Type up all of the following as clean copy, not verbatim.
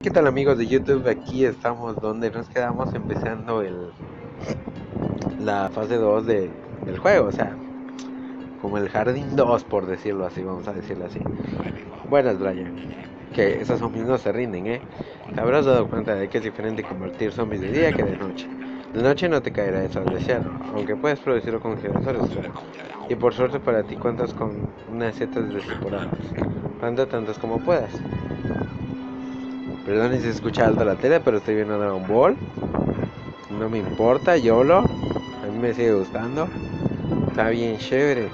¿Qué tal amigos de YouTube? Aquí estamos donde nos quedamos empezando la fase 2 del juego, o sea, como el jardín 2 por decirlo así, vamos a decirlo así. Buenas Brian, que esos zombies no se rinden, ¿eh? Te habrás dado cuenta de que es diferente convertir zombies de día que de noche. De noche no te caerá eso al desear, aunque puedes producirlo con generadores, claro. Y por suerte para ti cuentas con unas setas desipuradas. Planta tantas como puedas. Perdón si se escucha alto la tele, pero estoy viendo Dragon Ball. No me importa, YOLO. A mí me sigue gustando. Está bien chévere.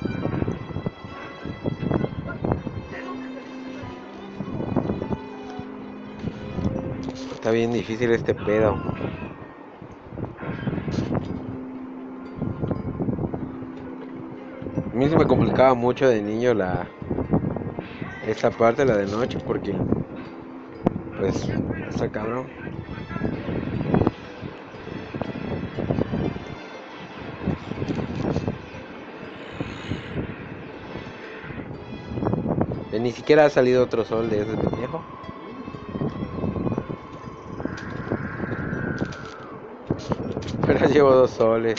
Está bien difícil este pedo. A mí se me complicaba mucho de niño esta parte, la de noche, porque pues está cabrón. Ni siquiera ha salido otro sol de ese pendejo. Pero llevo dos soles.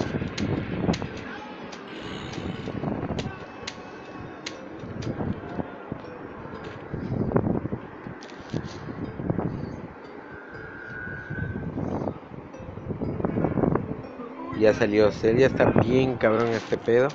Ya salió Celia, está bien cabrón este pedo.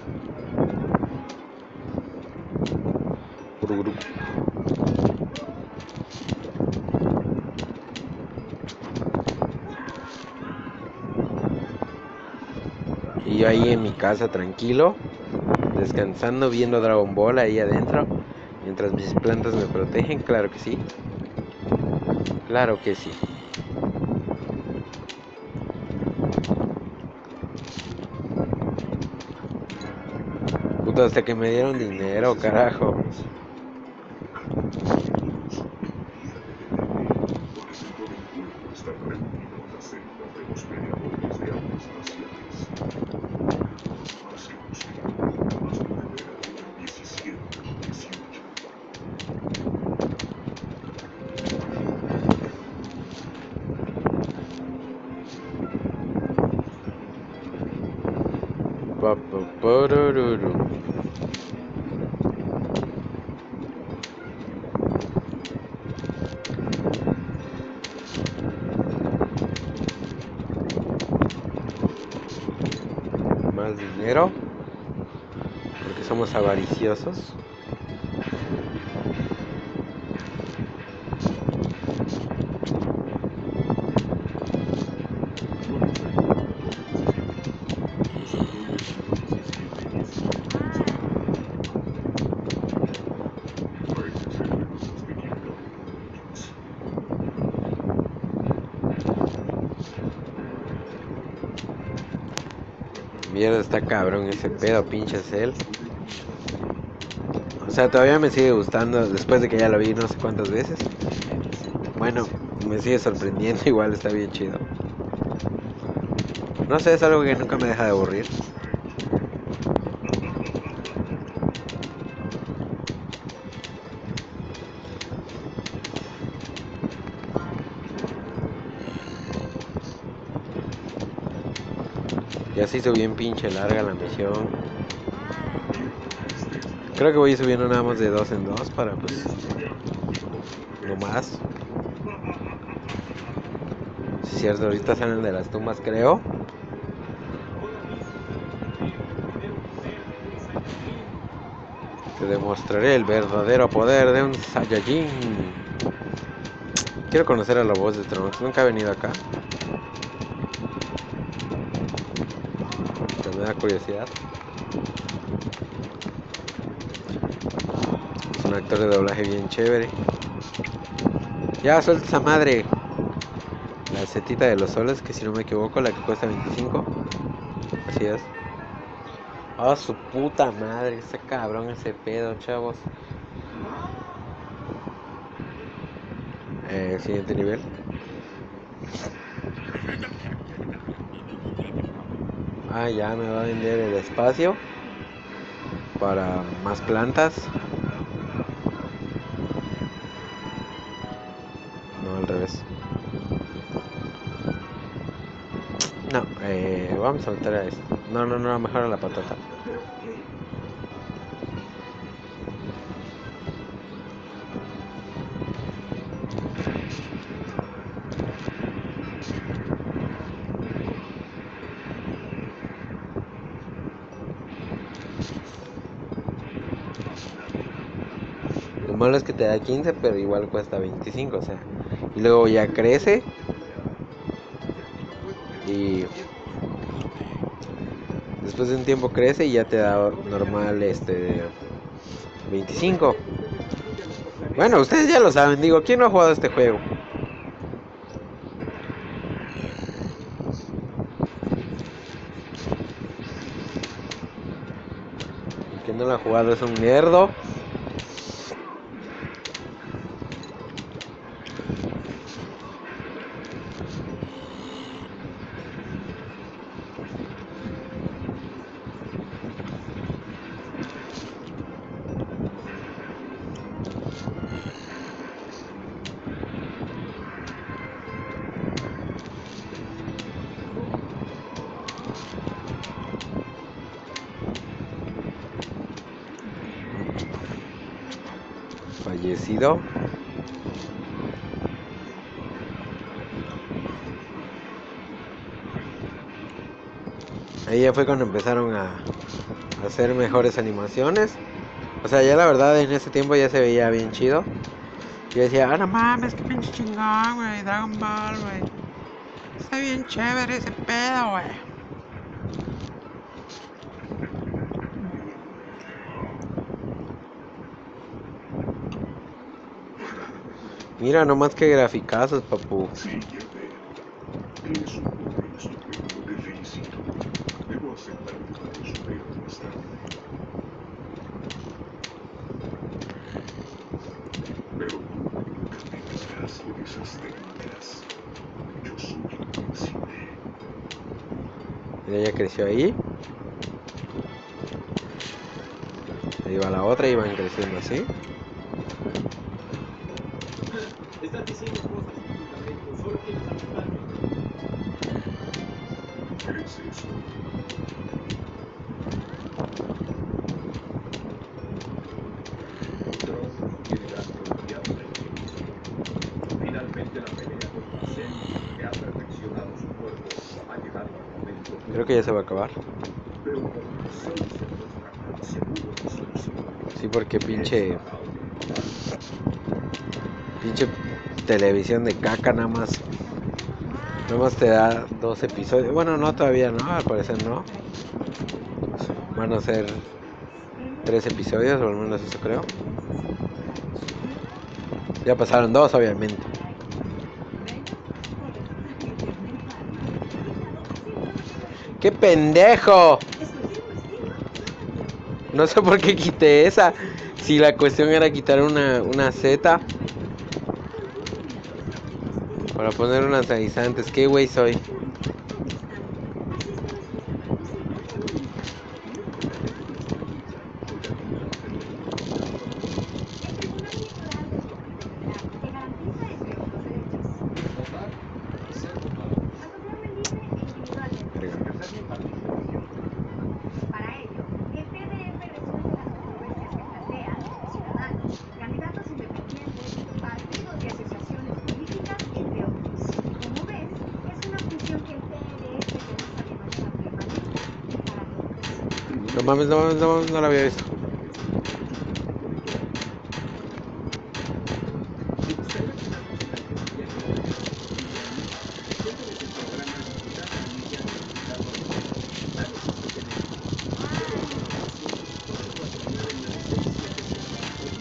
Y yo ahí en mi casa tranquilo, descansando, viendo Dragon Ball ahí adentro. Mientras mis plantas me protegen, claro que sí. Claro que sí. Puta, hasta que me dieron dinero, carajo. Pa, pa, pararuru. Más dinero, porque somos avariciosos. Mierda, está cabrón ese pedo, pinche Cell. O sea, todavía me sigue gustando después de que ya lo vi no sé cuántas veces. Bueno, me sigue sorprendiendo, igual está bien chido. No sé, es algo que nunca me deja de aburrir. Ya se hizo bien pinche larga la misión. Creo que voy subiendo nada más de dos en dos para pues no más. Si es cierto, ahorita salen de las tumbas creo. Te demostraré el verdadero poder de un Saiyajin. Quiero conocer a la voz de Trunks, nunca ha venido acá. Pero me da curiosidad. Es un actor de doblaje bien chévere. Ya, suelta esa madre. La setita de los soles, que si no me equivoco, la que cuesta 25. Así es. Oh, su puta madre, está cabrón ese pedo, chavos. Siguiente nivel. Ah, ya me va a vender el espacio para más plantas. No, al revés. No, vamos a saltar a esto. No, no, no, mejor a la patata. Lo malo es que te da 15, pero igual cuesta 25, o sea. Y luego ya crece. Y después de un tiempo crece y ya te da normal 25. Bueno, ustedes ya lo saben, digo, ¿quién no ha jugado este juego? El que no lo ha jugado es un nerdo. Fallecido. Ahí ya fue cuando empezaron a hacer mejores animaciones. O sea, ya la verdad en ese tiempo ya se veía bien chido. Yo decía, ah, no mames, qué pinche chingón, güey, Dragon Ball, güey. Está bien chévere ese pedo, güey. Mira nomás que graficazos, papu. Eres un joven estupendo, te felicito. Debo aceptar que te superas bastante. Pero tú nunca te casarás con esas técnicas. Yo soy el príncipe. Mira, ya creció ahí. Ahí va la otra y van creciendo así. Estás diciendo cosas sin fundamento, solo quieres asustarme. ¿Qué es eso? Dross quiere dar prioridad al equilibrio. Finalmente la pelea contra Zen, que ha perfeccionado su cuerpo, ha llegado al momento. Creo que ya se va a acabar. Pero cuando Zen se muestra tan seguro de sí mismo, Sí, porque pinche es fatal de ignorar. televisión de caca nada más. Nada más te da 2 episodios. Bueno, no todavía, ¿no? Al parecer no. Van a ser 3 episodios, o al menos eso creo. Ya pasaron 2, obviamente. ¡Qué pendejo! No sé por qué quité esa. Si la cuestión era quitar una Z para poner unas avisantes. ¿Qué güey soy? Para ello, el PDF resuelve las controversias que plantean ciudadanos, candidatos independientes, partidos y asociaciones políticas, entre otros. Como ves, es una función que el PDF utiliza de manera permanente y para todos. No mames, no mames, no mames, no la había visto. ¿Te gustaría que la música que se viaje a la Cuéntales el programa diputada Lidia de Diputado Dale sus sugerencias. Queremos información de cómo cuestionar en la licencia de ser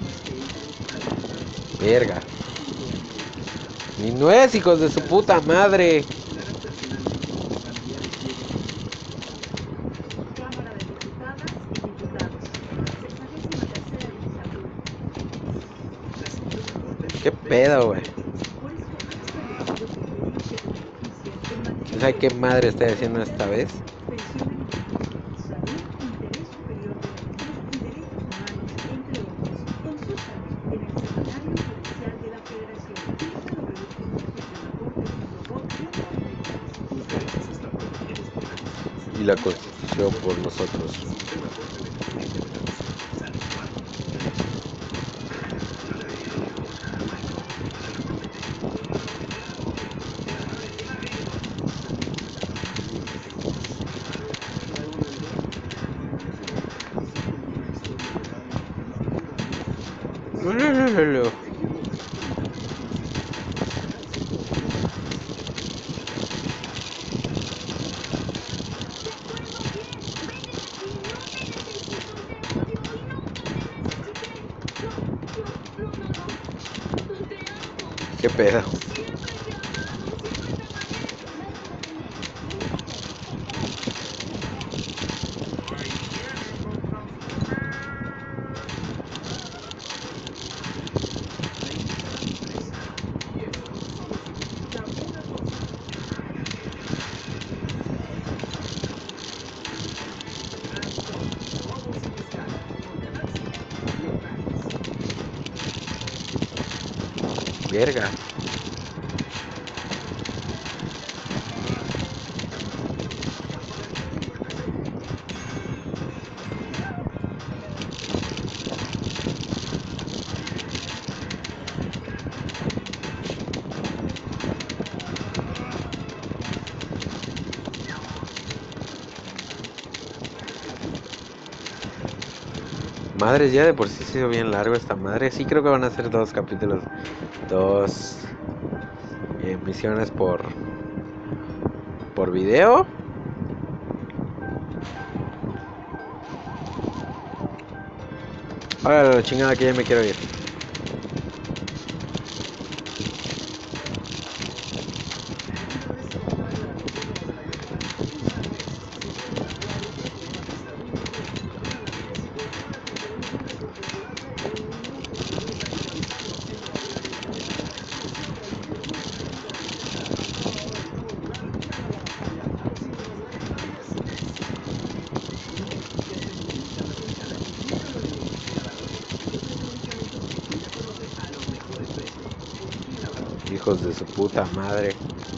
Verga. Ni nuez, hijos de su puta madre. seleccionarán personalmente cómo familiares lleguen a su Cámara de Diputadas y Diputados. 63ª legislatura. La Suprema Corte ¿Qué pedo, güey? Por esto, ha establecido criterios que benefician en materia ¿Sabes qué madre estoy haciendo esta vez? pensión alimenticia, salud, interés superior de la niñez y derechos humanos, entre otros. Consúltanos en el Semanario Judicial de la Federación. y la constituyó por nosotros. Lulululu. ¿Qué pedo? Verga. Madre, ya de por sí ha sido bien largo esta madre. Sí, creo que van a ser 2 capítulos, 2 emisiones por video. Ahora la chingada que ya me quiero ir. Hijos de su puta madre.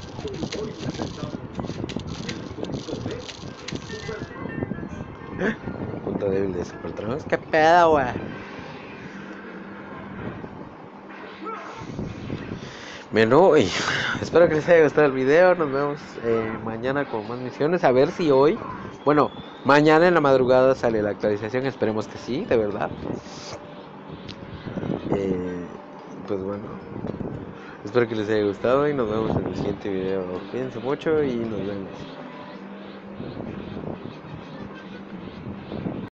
Punto débil de Supertrons. ¿Qué pedo, wey? Bueno, y espero que les haya gustado el video. Nos vemos mañana con más misiones. A ver si hoy, bueno, mañana en la madrugada sale la actualización. Esperemos que sí, de verdad. Pues bueno, espero que les haya gustado y nos vemos en el siguiente video. Cuídense mucho y nos vemos.